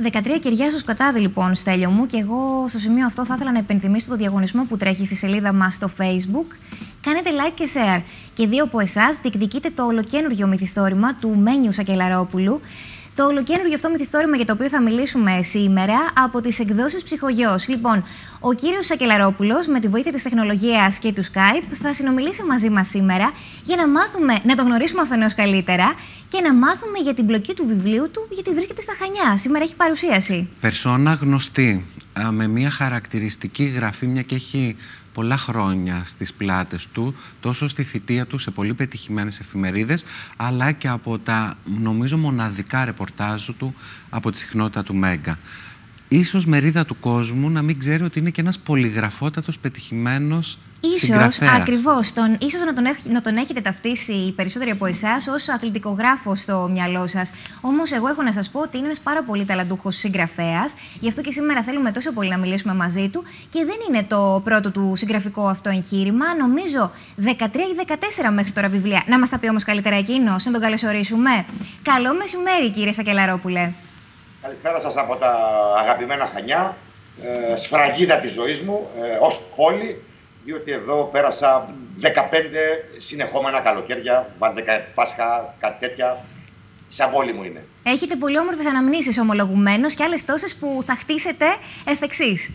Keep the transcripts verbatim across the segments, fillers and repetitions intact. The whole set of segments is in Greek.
δεκατρία κεριά στο σκοτάδι, λοιπόν, Στέλιο μου, και εγώ στο σημείο αυτό θα ήθελα να υπενθυμίσω το διαγωνισμό που τρέχει στη σελίδα μας στο Facebook. Κάνετε like και share. Και δύο από εσάς διεκδικείτε το ολοκένουργιο μυθιστόρημα του Μένιου Σακελαρόπουλου. Το ολοκένουργιο αυτό μυθιστόρημα για το οποίο θα μιλήσουμε σήμερα από τις εκδόσεις Ψυχογιός. Λοιπόν, ο κύριος Σακελαρόπουλος, με τη βοήθεια της τεχνολογίας και του Skype, θα συνομιλήσει μαζί μας σήμερα για να μάθουμε, να το γνωρίσουμε αφενός καλύτερα και να μάθουμε για την πλοκή του βιβλίου του, γιατί βρίσκεται στα Χανιά. Σήμερα έχει παρουσίαση. Περσόνα γνωστή, με μια χαρακτηριστική γραφή, μια και έχει πολλά χρόνια στις πλάτες του, τόσο στη θητεία του σε πολύ πετυχημένες εφημερίδες, αλλά και από τα, νομίζω, μοναδικά ρεπορτάζ του από τη συχνότητα του Μέγκα. Ίσως μερίδα του κόσμου να μην ξέρει ότι είναι και ένας πολυγραφότατος, πετυχημένος Ίσως, ακριβώς, τον, ίσως να, τον έχ, να τον έχετε ταυτίσει οι περισσότεροι από εσάς ως αθλητικογράφο στο μυαλό σας. Όμως, εγώ έχω να σας πω ότι είναι ένας πάρα πολύ ταλαντούχος συγγραφέας. Γι' αυτό και σήμερα θέλουμε τόσο πολύ να μιλήσουμε μαζί του. Και δεν είναι το πρώτο του συγγραφικό αυτό εγχείρημα. Νομίζω δεκατρία ή δεκατέσσερα μέχρι τώρα βιβλία. Να μας τα πει όμως καλύτερα εκείνος, να τον καλωσορίσουμε. Καλό μεσημέρι, κύριε Σακελαρόπουλε. Καλησπέρα σας από τα αγαπημένα Χανιά, ε, σφραγίδα της ζωής μου, ε, ως πόλη, διότι εδώ πέρασα δεκαπέντε συνεχόμενα καλοκαίρια, δέκα Πάσχα, κάτι τέτοια, σαν πόλη μου είναι. Έχετε πολύ όμορφες αναμνήσεις ομολογουμένως και άλλες τόσες που θα χτίσετε εφ' εξής.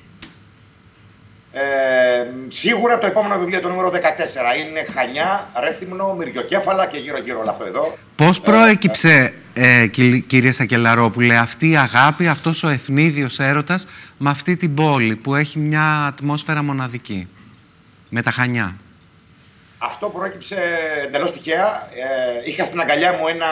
Ε, σίγουρα το επόμενο βιβλίο, το νούμερο δεκατέσσερα, είναι Χανιά, Ρέθυμνο, Μυριοκέφαλα και γύρω-γύρω όλο αυτό εδώ. Πώς προέκυψε, ε, ε, κύριε Σακελαρόπουλε, αυτή η αγάπη, αυτός ο ευνίδιος έρωτας με αυτή την πόλη που έχει μια ατμόσφαιρα μοναδική, με τα Χανιά? Αυτό προέκυψε εντελώς τυχαία. Ε, είχα στην αγκαλιά μου ένα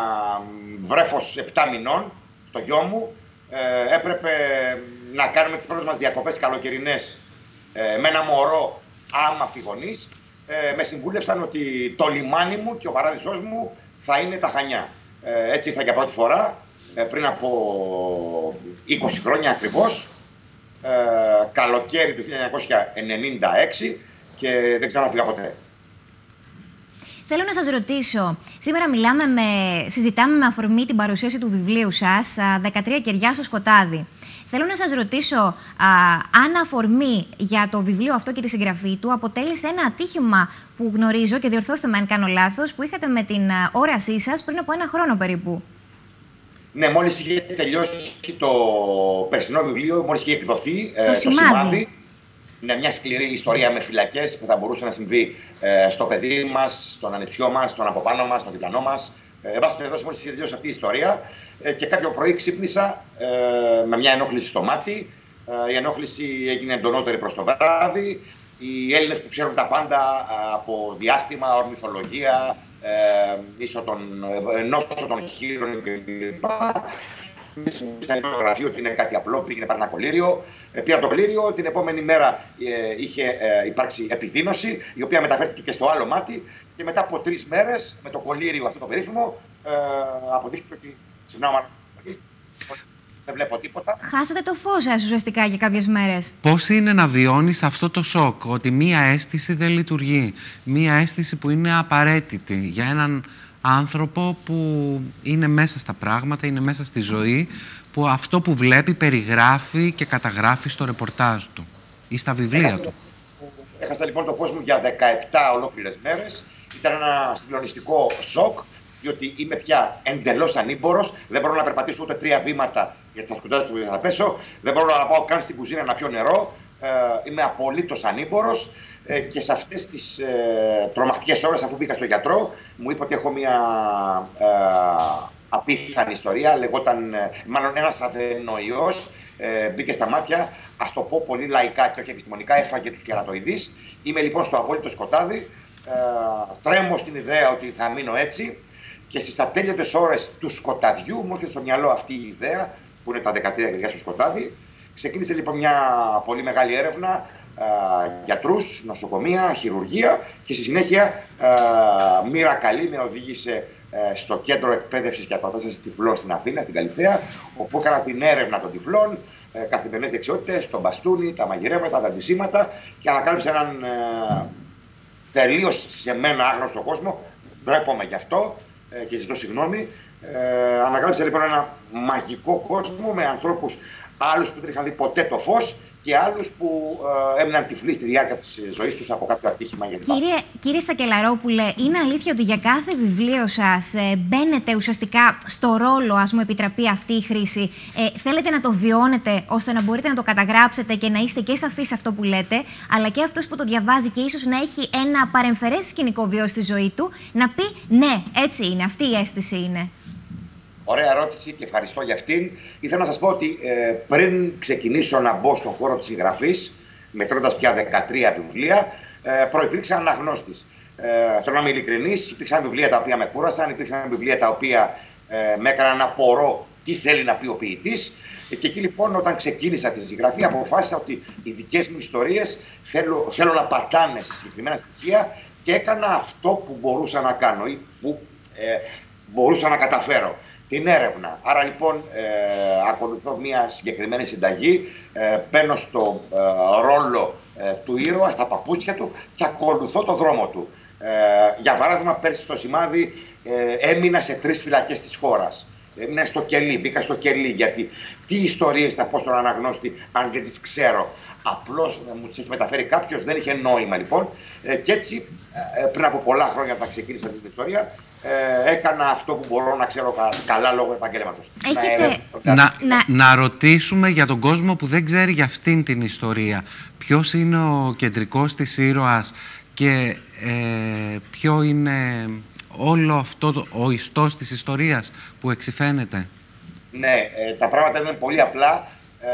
βρέφος επτά μηνών, το γιο μου. Ε, έπρεπε να κάνουμε τις πρώτες μας διακοπές καλοκαιρινές ε, με ένα μωρό άμαθη γονείς. Ε, με συμβούλευσαν ότι το λιμάνι μου και ο παράδεισός μου θα είναι τα Χανιά. Ε, έτσι ήρθα για πρώτη φορά, ε, πριν από είκοσι χρόνια ακριβώς, ε, καλοκαίρι του χίλια εννιακόσια ενενήντα έξι, και δεν ξαναφύγα ποτέ. Θέλω να σας ρωτήσω, σήμερα μιλάμε με, συζητάμε με αφορμή την παρουσίαση του βιβλίου σας, δεκατρία κεριά στο σκοτάδι. Θέλω να σας ρωτήσω α, αν αφορμή για το βιβλίο αυτό και τη συγγραφή του αποτέλεσε ένα ατύχημα που γνωρίζω, και διορθώστε με αν κάνω λάθος, που είχατε με την α, όρασή σας πριν από ένα χρόνο περίπου. Ναι, μόλις είχε τελειώσει το περσινό βιβλίο, μόλις είχε εκδοθεί το, ε, το σημάδι. σημάδι. Είναι μια σκληρή ιστορία με φυλακές που θα μπορούσε να συμβεί ε, στο παιδί μας, στον ανεψιό μας, στον από πάνω μας, στον διπλανό μας. Ε, εν πάση περιπτώσει, μόλις είχε τελειώσει αυτή η ιστορία, ε, και κάποιο πρωί ξύπνησα ε, με μια ενόχληση στο μάτι. Ε, η ενόχληση έγινε εντονότερη προς το βράδυ. Οι Έλληνες που ξέρουν τα πάντα ε, από διάστημα, ορνηθολογία, ε, ίσο των, ε, νόσο των χείρων κλπ. Στην γραφείο ότι είναι κάτι απλό, πήγαινε πάρει ένα κολύριο. Ε, πήρα το κολύριο, την επόμενη μέρα ε, είχε ε, υπάρξει επιδείνωση, η οποία μεταφέρθηκε και στο άλλο μάτι. Και μετά από τρεις μέρες, με το κολύριο αυτό το περίφημο, ε, αποδείχθηκε ότι ξυπνάω, δεν βλέπω τίποτα. Χάσατε το φως σας ουσιαστικά για κάποιες μέρες. Πώς είναι να βιώνεις αυτό το σοκ, ότι μία αίσθηση δεν λειτουργεί, μία αίσθηση που είναι απαραίτητη για έναν άνθρωπο που είναι μέσα στα πράγματα, είναι μέσα στη ζωή, που αυτό που βλέπει περιγράφει και καταγράφει στο ρεπορτάζ του ή στα βιβλία έχασα, του. Έχασα λοιπόν το φως μου για δεκαεπτά ολόκληρες μέρες. Ήταν ένα συγκλονιστικό σοκ, διότι είμαι πια εντελώς ανήμπορος. Δεν μπορώ να περπατήσω ούτε τρία βήματα, γιατί θα σκοτάδω που θα πέσω. Δεν μπορώ να πάω καν στην κουζίνα να πιω νερό. Ε, είμαι απολύτως ανήμπορος. Ε, και σε αυτές τις ε, τρομακτικές ώρες, αφού μπήκα στο γιατρό, μου είπε ότι έχω μια ε, απίθανη ιστορία. Λεγόταν, ε, μάλλον ένας αδενοϊός, ε, μπήκε στα μάτια. Ας το πω πολύ λαϊκά και όχι επιστημονικά, έφαγε τους κερατοειδείς. Είμαι λοιπόν στο απόλυτο σκοτάδι. Ε, τρέμω στην ιδέα ότι θα μείνω έτσι. Και στις ατέλειωτες ώρες του σκοταδιού μου έρχεται στο μυαλό αυτή η ιδέα, που είναι τα δεκατρία κεριά στο σκοτάδι. Ξεκίνησε λοιπόν μια πολύ μεγάλη έρευνα. Uh, γιατρούς, νοσοκομεία, χειρουργία, και στη συνέχεια uh, μοίρα καλή με οδήγησε uh, στο κέντρο εκπαίδευσης και αποκατάστασης τυφλών στην Αθήνα, στην Καλιθέα, όπου έκανα την έρευνα των τυφλών, uh, καθημερινές δεξιότητες, τον μπαστούνι, τα μαγειρέματα, τα αντισήματα, και ανακάλυψε έναν uh, τελείως σε μένα άγνωστο κόσμο. Ντρέπομαι γι' αυτό uh, και ζητώ συγγνώμη. Ε, ανακάλυψα λοιπόν ένα μαγικό κόσμο με ανθρώπους άλλους που δεν είχαν δει ποτέ το φως και άλλους που ε, έμειναν τυφλοί στη διάρκεια της ζωής τους από κάποιο ατύχημα. Κύριε, κύριε Σακελαρόπουλε, είναι αλήθεια ότι για κάθε βιβλίο σας ε, μπαίνετε ουσιαστικά στο ρόλο, ας μου επιτραπεί αυτή η χρήση, ε, θέλετε να το βιώνετε ώστε να μπορείτε να το καταγράψετε και να είστε και σαφείς σε αυτό που λέτε, αλλά και αυτός που το διαβάζει και ίσως να έχει ένα παρεμφερές σκηνικό βίο στη ζωή του, να πει ναι, έτσι είναι, αυτή η αίσθηση είναι. Ωραία ερώτηση και ευχαριστώ για αυτήν. Ήθελα να σας πω ότι ε, πριν ξεκινήσω να μπω στον χώρο της συγγραφής, μετρώντας πια δεκατρία βιβλία, ε, προϋπήρξα αναγνώστης. Ε, θέλω να είμαι ειλικρινής, υπήρξαν βιβλία τα οποία με κούρασαν, υπήρξαν βιβλία τα οποία ε, με έκαναν να απορώ τι θέλει να πει ο ποιητής. Ε, και εκεί λοιπόν, όταν ξεκίνησα τη συγγραφή, αποφάσισα ότι οι δικές μου ιστορίες θέλω, θέλω να πατάνε σε συγκεκριμένα στοιχεία και έκανα αυτό που μπορούσα να κάνω ή που ε, μπορούσα να καταφέρω. Την έρευνα. Άρα λοιπόν ε, ακολουθώ μια συγκεκριμένη συνταγή, ε, μπαίνω στο ε, ρόλο ε, του ήρωα, στα παπούτσια του και ακολουθώ το δρόμο του. Ε, για παράδειγμα, πέρσι στο Σημάδι ε, έμεινα σε τρεις φυλακές της χώρας. Έμεινα στο κελί, μπήκα στο κελί, γιατί τι ιστορίες θα πω στον αναγνώστη αν δεν τις ξέρω. Απλώς ε, μου τις έχει μεταφέρει κάποιος, δεν είχε νόημα λοιπόν. Ε, και έτσι, ε, πριν από πολλά χρόνια όταν ξεκίνησα την ιστορία, Ε, έκανα αυτό που μπορώ να ξέρω κα, καλά λόγω επαγγέλματος. Έχετε... Να, να, να... να ρωτήσουμε για τον κόσμο που δεν ξέρει για αυτήν την ιστορία. Ποιος είναι ο κεντρικός της ήρωας και ε, ποιο είναι όλο αυτό ο ιστός της ιστορίας που εξυφαίνεται. Ναι, ε, τα πράγματα είναι πολύ απλά.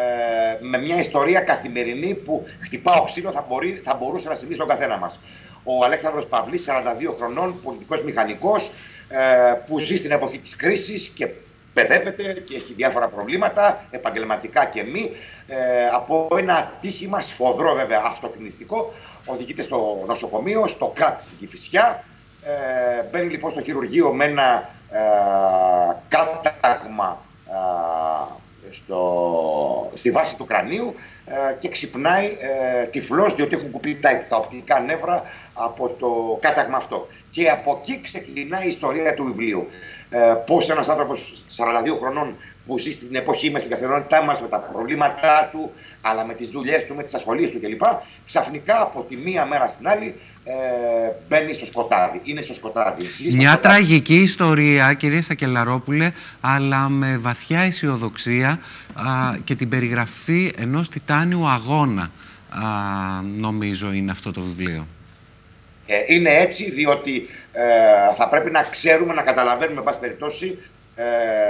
Ε, με μια ιστορία καθημερινή που χτυπάω ξύλο θα, μπορεί, θα μπορούσε να συμβεί στον καθένα μας. Ο Αλέξανδρος Παυλής, σαράντα δύο χρονών, πολιτικός μηχανικός, ε, που ζει στην εποχή της κρίσης και παιδεύεται και έχει διάφορα προβλήματα, επαγγελματικά και μη. Ε, από ένα ατύχημα σφοδρό βέβαια αυτοκινηστικό, οδηγείται στο νοσοκομείο, στο ΚΑΤ στην Κηφισιά. Ε, μπαίνει λοιπόν στο χειρουργείο με ένα ε, κάταγμα ε, στο, στη βάση του κρανίου ε, και ξυπνάει ε, τυφλός, διότι έχουν κουπεί τα, τα οπτικά νεύρα από το κάταγμα αυτό. Και από εκεί ξεκινάει η ιστορία του βιβλίου. Ε, πώς ένας άνθρωπος σαράντα δύο χρονών που ζει στην εποχή μας, στην καθημερινότητά μας, με τα προβλήματά του, αλλά με τις δουλειές του, με τις ασχολίες του κλπ. Ξαφνικά από τη μία μέρα στην άλλη ε, μπαίνει στο σκοτάδι. Είναι στο σκοτάδι. Ζει στο Μια σκοτάδι. τραγική ιστορία, κύριε Σακελαρόπουλε, αλλά με βαθιά αισιοδοξία α, και την περιγραφή ενός τιτάνιου αγώνα, α, νομίζω είναι αυτό το βιβλίο. Ε, είναι έτσι διότι ε, θα πρέπει να ξέρουμε, να καταλαβαίνουμε, εν πάση περιπτώσει, Ε,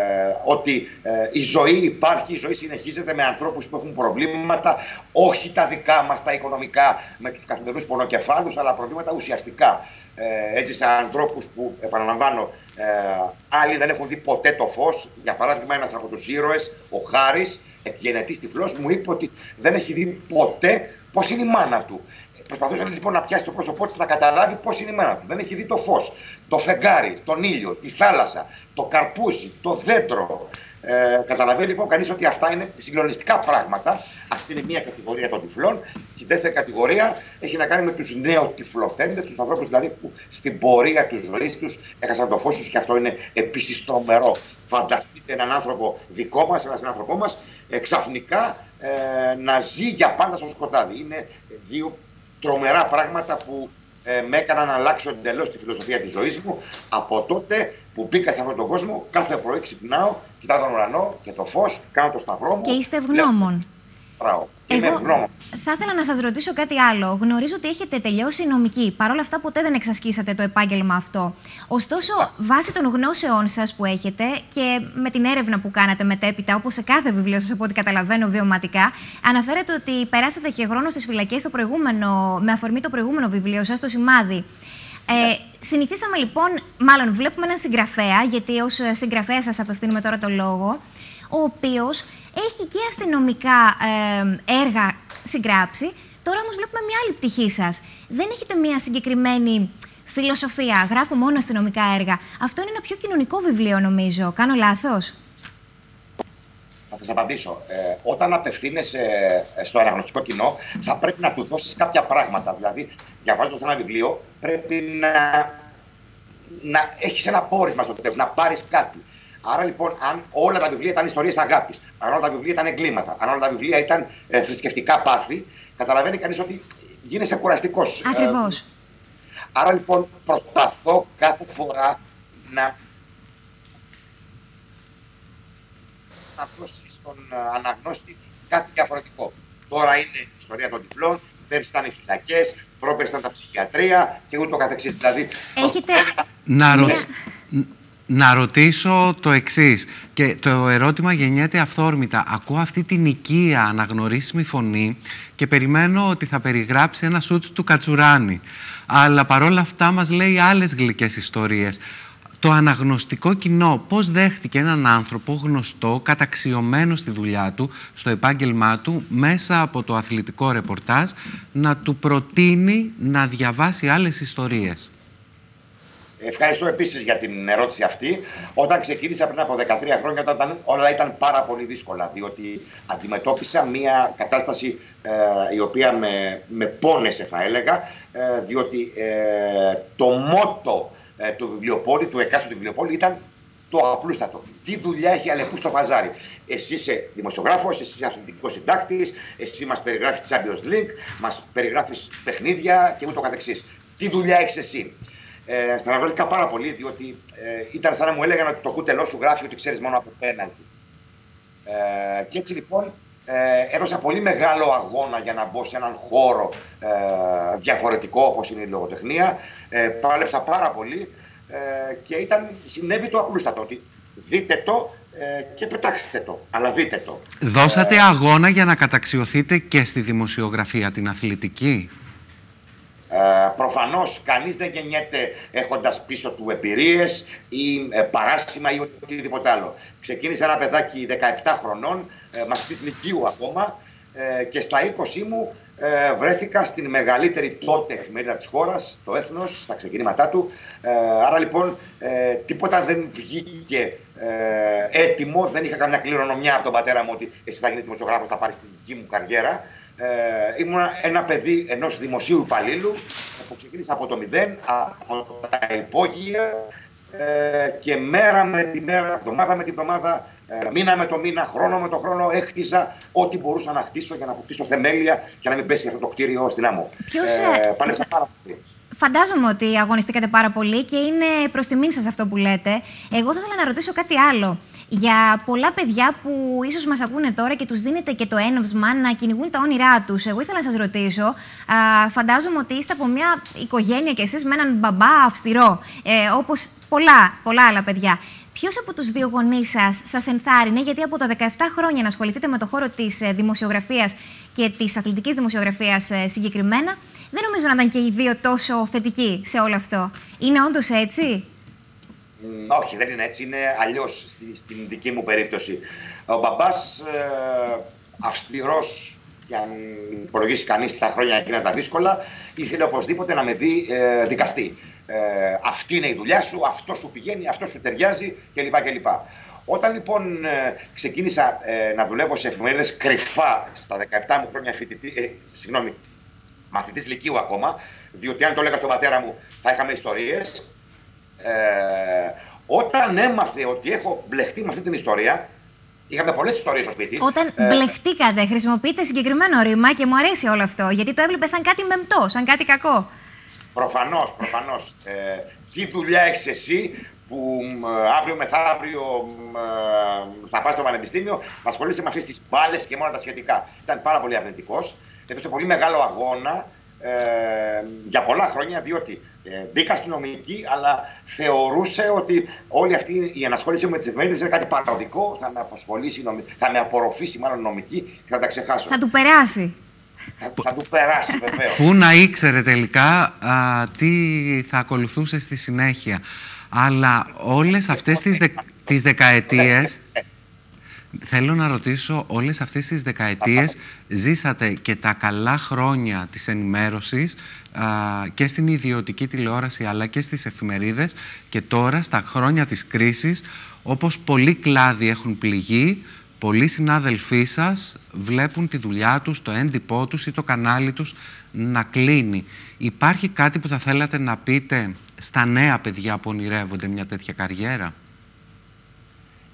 ότι ε, η ζωή υπάρχει, η ζωή συνεχίζεται με ανθρώπους που έχουν προβλήματα, όχι τα δικά μας, τα οικονομικά, με τους καθημερινούς πονοκεφάλους, αλλά προβλήματα ουσιαστικά. Ε, έτσι σε ανθρώπους που, επαναλαμβάνω, ε, άλλοι δεν έχουν δει ποτέ το φως. Για παράδειγμα, ένας από τους ήρωες, ο Χάρης, εκγενετής τυφλός, μου είπε ότι δεν έχει δει ποτέ πώς είναι η μάνα του. Προσπαθούσε λοιπόν να πιάσει το πρόσωπό της, να καταλάβει πώς είναι η μάνα του. Δεν έχει δει το φως, το φεγγάρι, τον ήλιο, τη θάλασσα, το καρπούζι, το δέντρο. Ε, καταλαβαίνει λοιπόν κανείς ότι αυτά είναι συγκλονιστικά πράγματα. Αυτή είναι μία κατηγορία των τυφλών. Και η δεύτερη κατηγορία έχει να κάνει με τους νεοτυφλοθέντες, τους ανθρώπους δηλαδή που στην πορεία της ζωής τους έχασαν το φως τους, και αυτό είναι επίσης τρομερό. Φανταστείτε έναν άνθρωπο δικό μας, έναν άνθρωπό μας, ε, ξαφνικά ε, να ζει για πάντα στο σκοτάδι. Είναι δύο τρομερά πράγματα που ε, με έκαναν να αλλάξω εντελώς τη φιλοσοφία της ζωής μου. Από τότε που μπήκα σε αυτόν τον κόσμο, κάθε πρωί ξυπνάω, κοιτάω τον ουρανό και το φως, κάνω το σταυρό μου. Και είστε ευγνώμων. Μπράβο. Είμαι Εγώ ευγνώμων. θα ήθελα να σας ρωτήσω κάτι άλλο. Γνωρίζω ότι έχετε τελειώσει νομική. Παρ' όλα αυτά, ποτέ δεν εξασκήσατε το επάγγελμα αυτό. Ωστόσο, βάσει των γνώσεών σας που έχετε και με την έρευνα που κάνατε μετέπειτα, όπως σε κάθε βιβλίο σας, από ό,τι καταλαβαίνω βιωματικά, αναφέρετε ότι περάσατε και χρόνο στις φυλακές στο προηγούμενο, με αφορμή το προηγούμενο βιβλίο σας, το Σημάδι. Ε, συνηθίσαμε λοιπόν, μάλλον βλέπουμε έναν συγγραφέα, γιατί ως συγγραφέα σας απευθύνουμε τώρα το λόγο, ο οποίος έχει και αστυνομικά ε, έργα συγγράψει. Τώρα όμως βλέπουμε μια άλλη πτυχή σας. Δεν έχετε μια συγκεκριμένη φιλοσοφία, γράφω μόνο αστυνομικά έργα. Αυτό είναι ένα πιο κοινωνικό βιβλίο, νομίζω. Κάνω λάθος? Θα σας απαντήσω. Ε, όταν απευθύνεσαι στο αναγνωστικό κοινό, θα πρέπει να του δώσεις κάποια πράγματα. Δηλαδή, διαβάζοντας ένα βιβλίο, πρέπει να, να έχεις ένα πόρισμα στο τέλος, να πάρεις κάτι. Άρα λοιπόν, αν όλα τα βιβλία ήταν ιστορίες αγάπης, αν όλα τα βιβλία ήταν εγκλήματα, αν όλα τα βιβλία ήταν ε, θρησκευτικά πάθη, καταλαβαίνει κανείς ότι γίνεσαι κουραστικός. Ακριβώς. Ε, άρα λοιπόν, προσπαθώ κάθε φορά να, να δώσει στον αναγνώστη κάτι διαφορετικό. Τώρα είναι η ιστορία των τυφλών, πέρσι ήταν οι φυλακές, πρόπερσι ήταν τα ψυχιατρία και ούτω καθεξής. Δηλαδή, έχετε... να, ρω... να ρωτήσω το εξής, και το ερώτημα γεννιέται αυθόρμητα. Ακούω αυτή την οικία αναγνωρίσιμη φωνή και περιμένω ότι θα περιγράψει ένα σουτ του Κατσουράνη. Αλλά παρόλα αυτά μας λέει άλλες γλυκές ιστορίες. Το αναγνωστικό κοινό πώς δέχτηκε έναν άνθρωπο γνωστό, καταξιωμένο στη δουλειά του, στο επάγγελμά του, μέσα από το αθλητικό ρεπορτάζ, να του προτείνει να διαβάσει άλλες ιστορίες? Ευχαριστώ επίσης για την ερώτηση αυτή. Όταν ξεκίνησα πριν από δεκατρία χρόνια, όταν όλα ήταν πάρα πολύ δύσκολα, διότι αντιμετώπισα μια κατάσταση ε, η οποία με, με πόνεσε, θα έλεγα, ε, διότι ε, το μότο ε, του βιβλιοπόλη, του εκάστοτε βιβλιοπόλη, ήταν το απλούστατο. Τι δουλειά έχει Αλεπού στο παζάρι? Εσύ είσαι δημοσιογράφος, εσύ είσαι αθλητικός συντάκτης, εσύ μας περιγράφεις Champions League, μας περιγράφεις παιχνίδια και ούτω καθεξής. Τι δουλειά έχεις εσύ? Ε, στεναχωρήθηκα πάρα πολύ, διότι ε, ήταν σαν να μου έλεγαν ότι το κούτελό σου γράφει ότι ξέρεις μόνο από πέναλτι. Ε, και έτσι λοιπόν ε, έδωσα πολύ μεγάλο αγώνα για να μπω σε έναν χώρο ε, διαφορετικό όπως είναι η λογοτεχνία. Ε, πάλεψα πάρα πολύ ε, και ήταν, συνέβη το απλούστατο, ότι δείτε το ε, και πετάξτε το, αλλά δείτε το. Δώσατε ε, αγώνα για να καταξιωθείτε και στη δημοσιογραφία, την αθλητική? Ε, προφανώς κανείς δεν γεννιέται έχοντας πίσω του εμπειρίες ή ε, παράσημα ή οτιδήποτε άλλο. Ξεκίνησε ένα παιδάκι δεκαεπτά χρονών, ε, μαθητής λυκείου ακόμα, ε, και στα είκοσι μου ε, βρέθηκα στην μεγαλύτερη τότε εφημερίδα της χώρας, το Έθνος, στα ξεκινήματά του. Ε, άρα λοιπόν ε, τίποτα δεν βγήκε ε, έτοιμο, δεν είχα καμιά κληρονομιά από τον πατέρα μου ότι εσύ θα γίνεις δημοσιογράφος, θα πάρεις την δική μου καριέρα. Ε, ήμουν ένα παιδί ενός δημοσίου υπαλλήλου που ξεκίνησα από το μηδέν, από τα υπόγεια ε, και μέρα με τη μέρα, εβδομάδα με τη εβδομάδα, ε, μήνα με το μήνα, χρόνο με το χρόνο έχτιζα ό,τι μπορούσα να χτίσω για να αποκτήσω θεμέλια και να μην πέσει αυτό το κτίριο στην άμμο. Ποιος, ε, πάλεψα πάρα πολύ. Φαντάζομαι ότι αγωνιστήκατε πάρα πολύ και είναι προς τιμήν σας αυτό που λέτε. Εγώ θα ήθελα να ρωτήσω κάτι άλλο. Για πολλά παιδιά που ίσως μας ακούνε τώρα και τους δίνετε και το έναυσμα να κυνηγούν τα όνειρά τους, εγώ ήθελα να σας ρωτήσω, α, φαντάζομαι ότι είστε από μια οικογένεια κι εσείς με έναν μπαμπά αυστηρό, ε, όπως πολλά, πολλά άλλα παιδιά. Ποιος από τους δύο γονείς σας σας ενθάρρυνε, γιατί από τα δεκαεπτά χρόνια να ασχοληθείτε με το χώρο της δημοσιογραφίας και της αθλητικής δημοσιογραφίας συγκεκριμένα, δεν νομίζω να ήταν και οι δύο τόσο θετικοί σε όλο αυτό. Είναι όντως έτσι? Mm, όχι, δεν είναι έτσι. Είναι αλλιώς στη, στην δική μου περίπτωση. Ο μπαμπάς ε, αυστηρός, για να υπολογίσει κανείς τα χρόνια εκείνα τα δύσκολα, ήθελε οπωσδήποτε να με δει ε, δικαστή. Ε, αυτή είναι η δουλειά σου, αυτό σου πηγαίνει, αυτό σου ταιριάζει κλπ. κλπ. Όταν λοιπόν ε, ξεκίνησα ε, να δουλεύω σε εφημερίδες κρυφά στα δεκαεπτά μου χρόνια φοιτητή, ε, συγγνώμη, μαθητής λυκείου ακόμα, διότι αν το έλεγα στον πατέρα μου θα είχαμε ιστορίες. Ε, όταν έμαθε ότι έχω μπλεχτεί με αυτή την ιστορία, είχαμε πολλές ιστορίες στο σπίτι. Όταν ε, μπλεχτήκατε, χρησιμοποιείτε συγκεκριμένο ρήμα και μου αρέσει όλο αυτό, γιατί το έβλεπε σαν κάτι μεμπτό, σαν κάτι κακό. Προφανώς, προφανώς. Ε, τι δουλειά έχεις εσύ που ε, αύριο μεθαύριο ε, θα πας στο πανεπιστήμιο, θα ασχολείσαι με αυτές τις μπάλες και μόνο τα σχετικά. Ήταν πάρα πολύ αρνητικός. Έδωσε πολύ μεγάλο αγώνα ε, για πολλά χρόνια, διότι ε, μπήκα στην νομική, αλλά θεωρούσε ότι όλη αυτή η ενασχόληση με τις εφημερίδες είναι κάτι παροδικό, θα με απασχολήσει, θα με απορροφήσει μάλλον νομική και θα τα ξεχάσω. Θα του περάσει. Θα, θα του περάσει, βεβαίως. Πού να ήξερε τελικά α, τι θα ακολουθούσε στη συνέχεια. Αλλά όλες αυτές τις, δε, τις δεκαετίες... Θέλω να ρωτήσω, όλες αυτές τις δεκαετίες ζήσατε και τα καλά χρόνια της ενημέρωσης α, και στην ιδιωτική τηλεόραση αλλά και στις εφημερίδες, και τώρα στα χρόνια της κρίσης, όπως πολλοί κλάδοι έχουν πληγεί, πολλοί συνάδελφοί σας βλέπουν τη δουλειά τους, το έντυπό τους ή το κανάλι τους να κλείνει. Υπάρχει κάτι που θα θέλατε να πείτε στα νέα παιδιά που ονειρεύονται μια τέτοια καριέρα?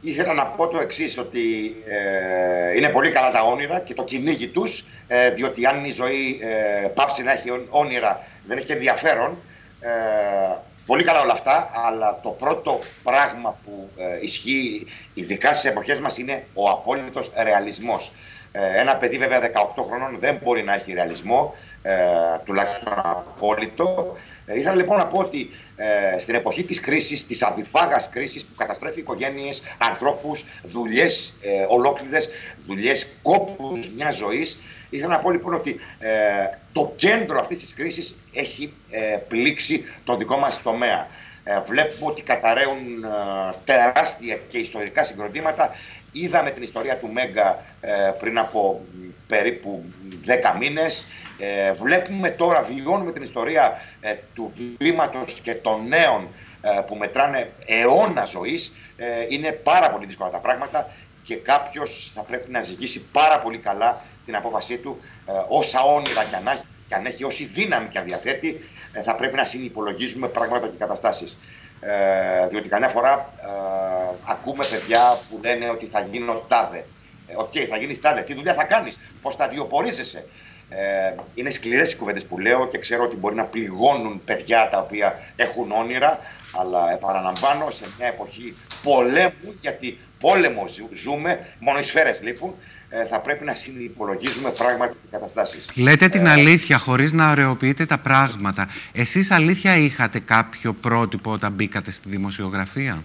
ήθελα να πω το εξής, ότι ε, είναι πολύ καλά τα όνειρα και το κυνήγι τους, ε, διότι αν η ζωή ε, πάψει να έχει όνειρα, δεν έχει ενδιαφέρον. Ε, πολύ καλά όλα αυτά, αλλά το πρώτο πράγμα που ε, ισχύει, ειδικά στις εποχές μας, είναι ο απόλυτος ρεαλισμός. Ε, ένα παιδί βέβαια δεκαοκτώ χρονών δεν μπορεί να έχει ρεαλισμό, ε, τουλάχιστον απόλυτο. Ε, ήθελα λοιπόν να πω ότι ε, στην εποχή της κρίσης, της αντιφάγας κρίσης που καταστρέφει οικογένειες, ανθρώπους, δουλειές ε, ολόκληρες, δουλειές, κόπους μιας ζωής, ήθελα να πω λοιπόν ότι ε, το κέντρο αυτής της κρίσης έχει ε, πλήξει τον δικό μας τομέα. Ε, βλέπουμε ότι καταραίουν ε, τεράστια και ιστορικά συγκροτήματα. Είδαμε την ιστορία του Μέγκα ε, πριν από περίπου δέκα μήνες. Ε, βλέπουμε τώρα, βιώνουμε την ιστορία ε, του βήματος και των νέων ε, που μετράνε αιώνα ζωής. Ε, είναι πάρα πολύ δύσκολα τα πράγματα και κάποιος θα πρέπει να ζυγίσει πάρα πολύ καλά την απόφασή του. Ε, όσα όνειρα κι αν, κι αν έχει, όση δύναμη κι αν διαθέτει, ε, θα πρέπει να συνυπολογίζουμε πράγματα και καταστάσεις. Ε, διότι καμιά φορά ε, ακούμε παιδιά που λένε ότι θα γίνω τάδε. Οκ, ε, okay, θα γίνεις τάδε. Τι δουλειά θα κάνεις, πώς θα βιοπορίζεσαι. Ε, είναι σκληρές οι κουβέντες που λέω και ξέρω ότι μπορεί να πληγώνουν παιδιά τα οποία έχουν όνειρα, αλλά επαναλαμβάνω, σε μια εποχή πολέμου, γιατί πόλεμο ζούμε, μόνο οι σφαίρες λείπουν, ε, θα πρέπει να συνυπολογίζουμε πράγματα και καταστάσεις. Λέτε την ε, αλήθεια χωρίς να ωρεοποιείτε τα πράγματα. Εσείς αλήθεια είχατε κάποιο πρότυπο όταν μπήκατε στη δημοσιογραφία?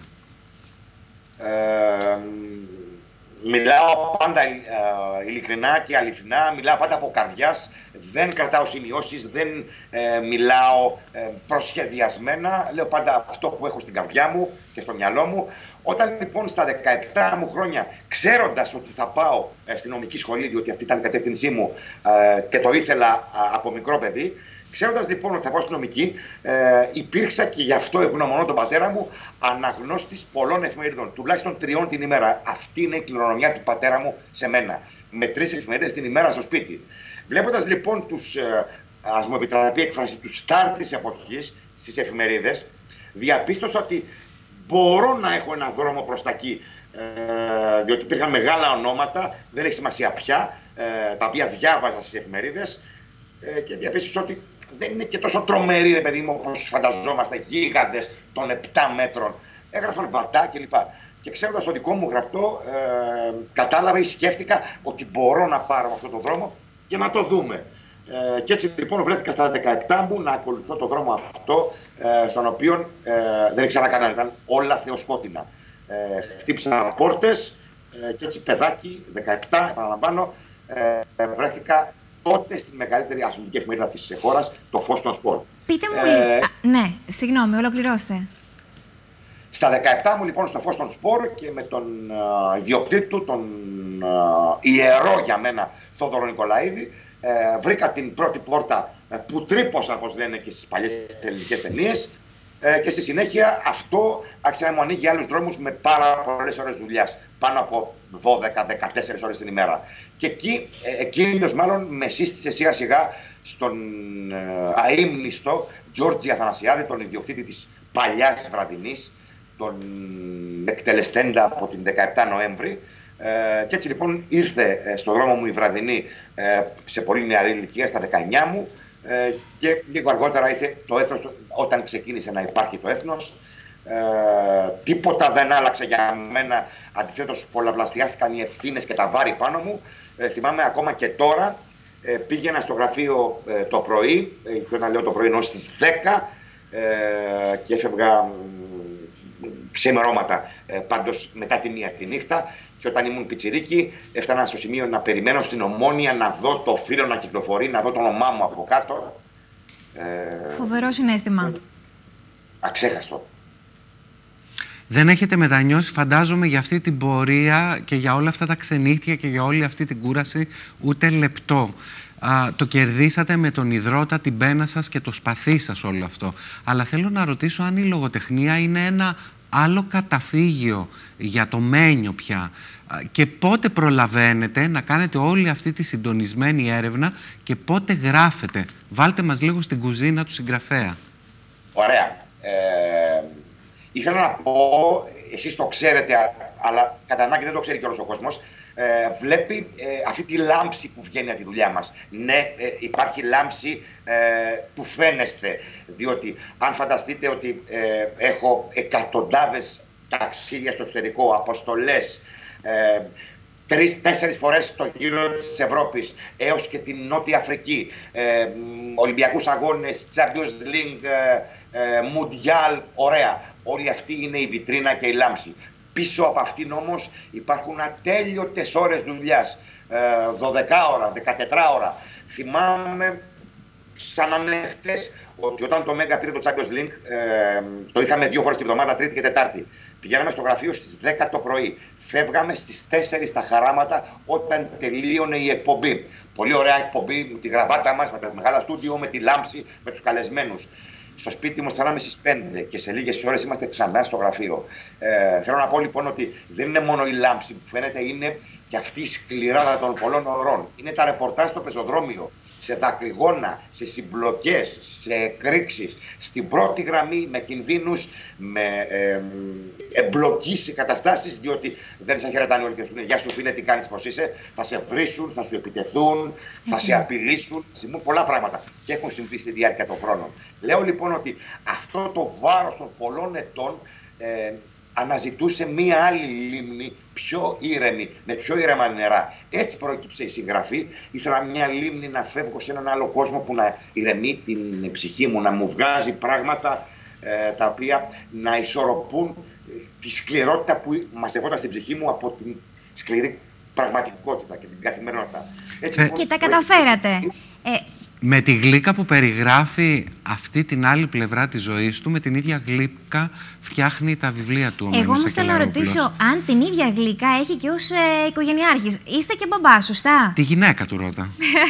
Ε, Μιλάω πάντα ε, ειλικρινά και αληθινά, μιλάω πάντα από καρδιάς, δεν κρατάω σημειώσεις, δεν ε, μιλάω ε, προσχεδιασμένα, λέω πάντα αυτό που έχω στην καρδιά μου και στο μυαλό μου. Όταν λοιπόν στα δεκαεπτά μου χρόνια, ξέροντας ότι θα πάω ε, στη νομική σχολή, διότι αυτή ήταν η κατεύθυνσή μου ε, και το ήθελα ε, από μικρό παιδί, ξέροντας λοιπόν ότι θα πάω στη νομική, ε, υπήρξα και γι' αυτό ευγνωμονώ τον πατέρα μου αναγνώστης πολλών εφημερίδων, τουλάχιστον τριών την ημέρα. Αυτή είναι η κληρονομιά του πατέρα μου σε μένα. Με τρεις εφημερίδες την ημέρα στο σπίτι. Βλέποντας λοιπόν τους, ε, ας μου επιτραπεί η έκφραση, τους στάρ της εποχής στις εφημερίδες, διαπίστωσα ότι μπορώ να έχω ένα δρόμο προς τα εκεί. Ε, διότι υπήρχαν μεγάλα ονόματα, δεν έχει σημασία πια, ε, τα οποία διάβαζα στις εφημερίδες ε, και διαπίστωσα ότι δεν είναι και τόσο τρομεροί, ρε παιδί μου, όπως φανταζόμαστε, γίγαντες των επτά μέτρων. Έγραφαν βατά κλπ. Και ξέροντας το δικό μου γραπτό, ε, κατάλαβα ή σκέφτηκα ότι μπορώ να πάρω αυτό το δρόμο και να το δούμε. Ε, και έτσι λοιπόν βρέθηκα στα δεκαεπτά μου να ακολουθώ το δρόμο αυτό, ε, στον οποίο ε, δεν ήξερα κανένα, ήταν όλα θεοσκότεινα. Ε, χτύπησα πόρτες ε, και έτσι παιδάκι, δεκαεπτά, επαναλαμβάνω, ε, βρέθηκα τότε στη μεγαλύτερη αθλητική εφημερίδα της χώρας, το Φως των Σπορ. Πείτε μου λίγο. Ε, ναι, συγγνώμη, ολοκληρώστε. Στα δεκαεπτά μου λοιπόν στο Φως των Σπορ και με τον uh, ιδιοκτήτη του, τον uh, ιερό για μένα Θόδωρο Νικολαίδη, uh, βρήκα την πρώτη πόρτα uh, που τρύπωσα, όπως λένε και στις παλιές ελληνικές ταινίες, uh, και στη συνέχεια αυτό άρχισε να μου ανοίγει άλλους δρόμους με πάρα πολλές ώρες δουλειάς, πάνω από δώδεκα με δεκατέσσερις ώρες την ημέρα. Και εκεί, εκείνος μάλλον με σύστησε σιγά σιγά στον uh, αείμνηστο Γιώργη Αθανασιάδη, τον ιδιοκτήτη της παλιάς Βραδινής, τον εκτελεστέντα από την δεκαεπτά Νοέμβρη. Ε, και έτσι λοιπόν ήρθε ε, στο δρόμο μου η Βραδινή ε, σε πολύ νεαρή ηλικία, στα δεκαεννιά μου, ε, και λίγο αργότερα ήρθε το έθνος, όταν ξεκίνησε να υπάρχει το έθνος. Ε, τίποτα δεν άλλαξε για μένα, αντιθέτως πολλαπλασιάστηκαν οι ευθύνες και τα βάρη πάνω μου. Ε, θυμάμαι ακόμα και τώρα, ε, πήγαινα στο γραφείο ε, το πρωί, ε, και όταν λέω το πρωί εννοώ στις δέκα, ε, και έφευγα ξεμερώματα, ε, πάντως μετά τη μία τη νύχτα, και όταν ήμουν πιτσιρίκι έφτανα στο σημείο να περιμένω στην Ομόνια να δω το φύλλο να κυκλοφορεί, να δω το όνομά μου από κάτω. Ε, Φοβερό συναίσθημα. Αξέχαστο. Δεν έχετε μετανιώσει, φαντάζομαι, για αυτή την πορεία και για όλα αυτά τα ξενύχτια και για όλη αυτή την κούραση ούτε λεπτό. Α, το κερδίσατε με τον υδρότα, την πένα σας και το σπαθί σας όλο αυτό. Αλλά θέλω να ρωτήσω αν η λογοτεχνία είναι ένα άλλο καταφύγιο για το μένιο πια. Και πότε προλαβαίνετε να κάνετε όλη αυτή τη συντονισμένη έρευνα και πότε γράφετε. Βάλτε μας λίγο στην κουζίνα του συγγραφέα. Ωραία. Ε, ήθελα να πω, εσείς το ξέρετε αλλά κατά ανάγκη δεν το ξέρει και όλος ο κόσμος, ε, βλέπει ε, αυτή τη λάμψη που βγαίνει από τη δουλειά μας. Ναι, ε, υπάρχει λάμψη ε, που φαίνεστε, διότι αν φανταστείτε ότι ε, έχω εκατοντάδες ταξίδια στο εξωτερικό, αποστολές, ε, τρεις, τέσσερις φορές στο γύρο της Ευρώπης έως και την Νότια Αφρική, ε, Ολυμπιακούς Αγώνες, Champions League, ε, ε, Mundial, ωραία. Όλη αυτή είναι η βιτρίνα και η λάμψη. Πίσω από αυτήν όμως υπάρχουν ατέλειωτες ώρες δουλειάς, ε, δώδεκα ώρα, δεκατέσσερα ώρα. Θυμάμαι σαν να είναι χτες ότι όταν το Μέγκα πήρε το Champions League, ε, το είχαμε δύο φορές τη βδομάδα, Τρίτη και Τετάρτη. Πηγαίναμε στο γραφείο στις δέκα το πρωί. Φεύγαμε στις τέσσερις τα χαράματα όταν τελείωνε η εκπομπή. Πολύ ωραία εκπομπή με τη γραβάτα μας, με τα μεγάλα στούντιο, με τη λάμψη, με τους καλεσμένους. Στο σπίτι μου στάναμε στις πέντε και σε λίγες ώρες είμαστε ξανά στο γραφείο. Ε, θέλω να πω λοιπόν ότι δεν είναι μόνο η λάμψη που φαίνεται, είναι και αυτή η σκληράδα των πολλών ωρών. Είναι τα ρεπορτάζ στο πεζοδρόμιο, σε δακρυγόνα, σε συμπλοκές, σε εκρήξεις, στην πρώτη γραμμή με κινδύνους, με ε, εμπλοκή σε καταστάσεις, διότι δεν σε χαιρετάνε όλοι και σου λένε «Γεια σου φίλε, τι κάνεις, πώς είσαι», θα σε βρίσουν, θα σου επιτεθούν, θα σε απειλήσουν, συμβούν πολλά πράγματα και έχουν συμβεί στη διάρκεια των χρόνων. Λέω λοιπόν ότι αυτό το βάρος των πολλών ετών ε, αναζητούσε μία άλλη λίμνη, πιο ήρεμη, με πιο ήρεμα νερά. Έτσι προέκυψε η συγγραφή. Ήθελα μια λίμνη να φεύγω σε έναν άλλο κόσμο που να ηρεμεί την ψυχή μου, να μου βγάζει πράγματα ε, τα οποία να ισορροπούν τη σκληρότητα που μαζευόταν στην ψυχή μου από την σκληρή πραγματικότητα και την καθημερινότητα. Έτσι, ε, και τα καταφέρατε. Ε, Με τη Γλύκα που περιγράφει αυτή την άλλη πλευρά της ζωής του, με την ίδια Γλύκα φτιάχνει τα βιβλία του. Εγώ όμως θέλω να ρωτήσω αν την ίδια Γλύκα έχει και ως ε, οικογενειάρχης. Είστε και μπαμπά, σωστά? Τη γυναίκα του ρώτα.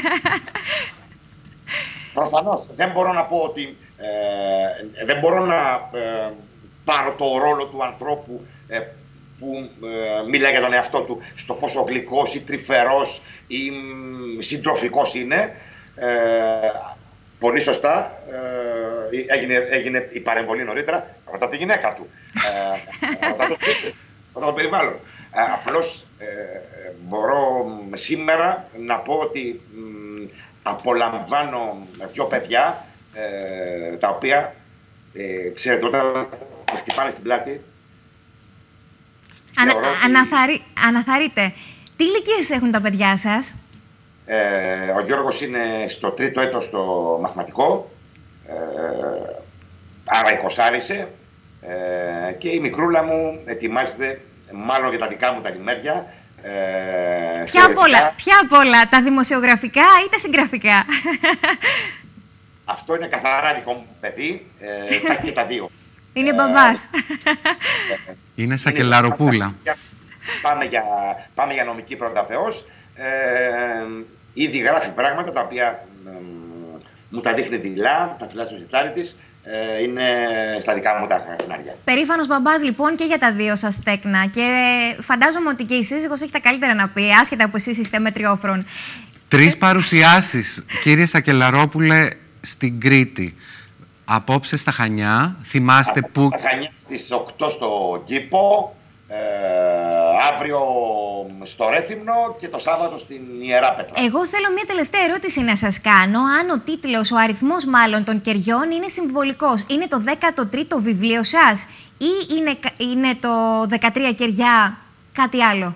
Προφανώς. Δεν μπορώ να πω ότι... Ε, δεν μπορώ να ε, πάρω το ρόλο του ανθρώπου ε, που ε, μιλάει για τον εαυτό του στο πόσο γλυκός ή τρυφερός ή συντροφικός είναι. Ε, πολύ σωστά ε, έγινε, έγινε η παρεμβολή νωρίτερα. Ρωτά τη γυναίκα του, ε, ρωτά το σπίτι, ρωτά το περιβάλλον. Ε, απλώς ε, μπορώ σήμερα να πω ότι μ, απολαμβάνω δύο παιδιά ε, τα οποία ε, ξέρετε όταν χτυπάνε στην πλάτη. Ανα, αναθαρι, αναθαρείτε. Τι ηλικίες έχουν τα παιδιά σας? Ε, ο Γιώργος είναι στο τρίτο έτος στο μαθηματικό, ε, άρα εικοσάρισε, ε, και η μικρούλα μου ετοιμάζεται μάλλον για τα δικά μου τα λιμέρια. Ε, ποια απ' όλα, ποια απ' όλα, τα δημοσιογραφικά ή τα συγγραφικά? Αυτό είναι καθαρά δικό μου παιδί, ε, θα και τα δύο. Είναι ε, μπαμπάς. Ε, είναι σακελαροπούλα. Πάμε για, πάμε για νομική πρώτα Θεός. Ε, ήδη γράφει πράγματα τα οποία ε, μου τα δείχνει δειλά, τα φυλάει στο ζητάρι της, ε, είναι στα δικά μου τα χνάρια. Περήφανος μπαμπάς λοιπόν και για τα δύο σας τέκνα και φαντάζομαι ότι και η σύζυγος έχει τα καλύτερα να πει, άσχετα που εσείς είστε μετριόφρον. Τρεις παρουσιάσεις, κύριε Σακελαρόπουλε, στην Κρήτη. Απόψε στα Χανιά, θυμάστε Απόψε που... Στα Χανιά στις οκτώ στο Κήπο, ε, αύριο στο Ρέθυμνο και το Σάββατο στην Ιερά Πέτρα. Εγώ θέλω μια τελευταία ερώτηση να σας κάνω. Αν ο τίτλος, ο αριθμός μάλλον των κεριών είναι συμβολικός. Είναι το δέκατο τρίτο βιβλίο σας ή είναι, είναι το δεκατρία κεριά κάτι άλλο?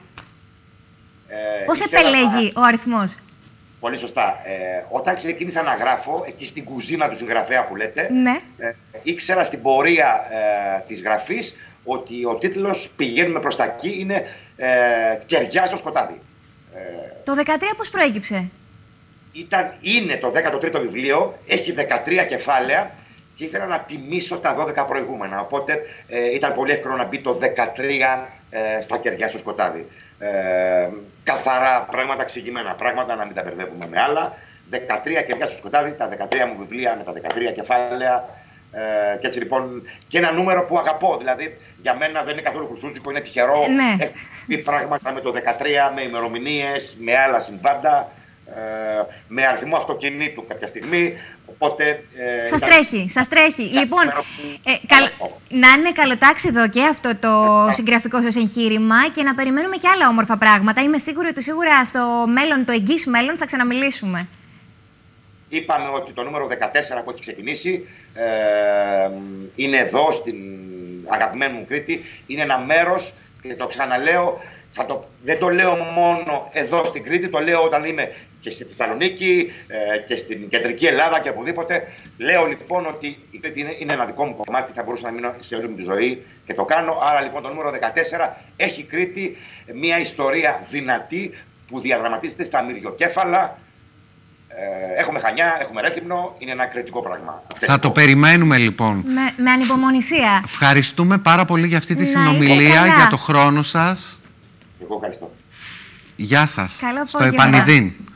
Ε, Πώς επελέγει να... ο αριθμός? Πολύ σωστά. Ε, όταν ξεκίνησα να γράφω, εκεί στην κουζίνα του συγγραφέα που λέτε, ναι. ε, ήξερα στην πορεία ε, της γραφής ότι ο τίτλος «Πηγαίνουμε προς τα εκεί» είναι ε, «Κεριά στο σκοτάδι». Ε, το δεκατρία πώς προέκυψε? Ήταν, είναι το δέκατο τρίτο βιβλίο, έχει δεκατρία κεφάλαια και ήθελα να τιμήσω τα δώδεκα προηγούμενα. Οπότε ε, ήταν πολύ εύκολο να μπει το δεκατρία ε, στα «Κεριά στο σκοτάδι». Ε, καθαρά πράγματα, εξηγημένα πράγματα, να μην τα μπερδεύουμε με άλλα. δεκατρία κεριά στο σκοτάδι, τα δεκατρία μου βιβλία με τα δεκατρία κεφάλαια. Ε, και έτσι λοιπόν και ένα νούμερο που αγαπώ. Δηλαδή για μένα δεν είναι καθόλου χρυσούζικο, είναι τυχερό. Ναι. Έχω πει πράγματα με το δεκατρία, με ημερομηνίες, με άλλα συμβάντα. ε, με αριθμό αυτοκινήτου κάποια στιγμή. Οπότε, ε, σας ήταν... τρέχει, σας τρέχει. Λοιπόν, ε, καλ... να είναι καλοτάξιδο και αυτό το συγγραφικό σας εγχείρημα και να περιμένουμε και άλλα όμορφα πράγματα. Είμαι σίγουρη ότι σίγουρα στο μέλλον, το εγγύς μέλλον, θα ξαναμιλήσουμε. Είπαμε ότι το νούμερο δεκατέσσερα που έχει ξεκινήσει ε, είναι εδώ στην αγαπημένη μου Κρήτη. Είναι ένα μέρος, και το ξαναλέω, θα το, δεν το λέω μόνο εδώ στην Κρήτη, το λέω όταν είμαι και στη Θεσσαλονίκη ε, και στην κεντρική Ελλάδα και οπουδήποτε. Λέω λοιπόν ότι η Κρήτη είναι, είναι ένα δικό μου κομμάτι, θα μπορούσα να μείνω σε όλη μου τη ζωή και το κάνω. Άρα λοιπόν το νούμερο δεκατέσσερα έχει Κρήτη μια ιστορία δυνατή που διαδραματίζεται στα Μυριοκέφαλα. Ε, έχουμε Χανιά, έχουμε Ρέθυμνο, είναι ένα κριτικό πράγμα. Θα το περιμένουμε λοιπόν. Με, με ανυπομονησία. Ευχαριστούμε πάρα πολύ για αυτή τη Να συνομιλία, για το χρόνο σας. Εγώ ευχαριστώ. Γεια σας. Καλό Στο απόγευμα. επανειδήν.